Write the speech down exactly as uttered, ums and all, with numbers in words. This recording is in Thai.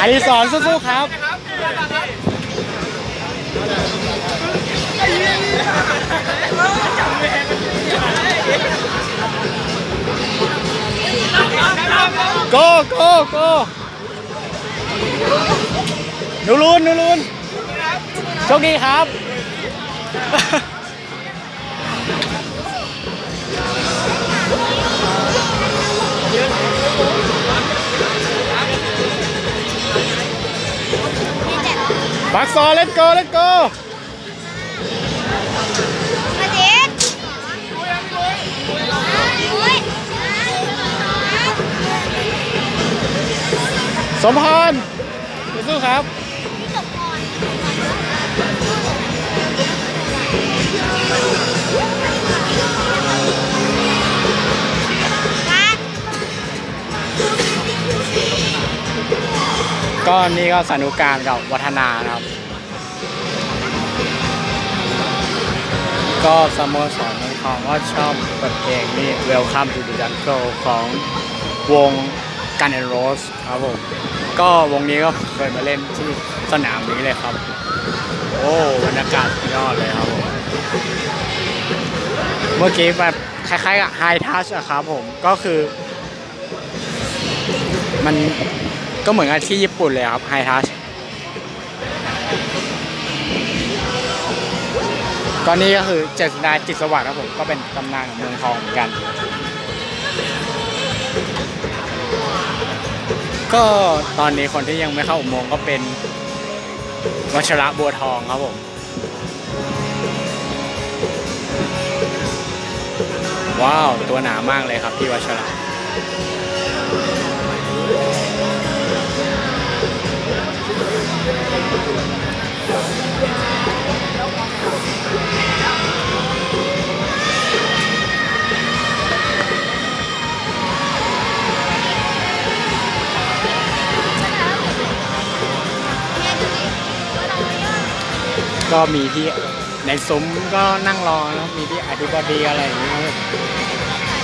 อดิศรสู้ๆครับโกโกโกหนูรุนหนูรุนโชคดีครับบักซอ let's go let's go สมพรสู้ๆครับก็นี่ก็สนุกการกับวัฒนานะครับก็สโมสรเมืองทองก็ชอบเปิดเพลงนี่ Welcome to the Jungle ของวง Guns N' Roses ครับผมก็วงนี้ก็เคยมาเล่นที่สนามนี้เลยครับโอ้บรรยากาศยอดเลยครับผมเมื่อกี้แบบคล้ายๆกับ High Touch อะครับผมก็คือมันก็เหมือนกับที่ญี่ปุ่นเลยครับ High Touch ก็นี่ก็คือเจษฎาจิตสวัสดิ์ครับผมก็เป็นตำนานของเมืองทองเหมือนกันก็ตอนนี้คนที่ยังไม่เข้าอุโมงค์ก็เป็นวชระบัวทองครับผมว้าวตัวหนามากเลยครับพี่วชระก็มีที่ในซุ้มก็นั่งรอนะมีที่อธิบดีอะไรอย่างนี้ครับ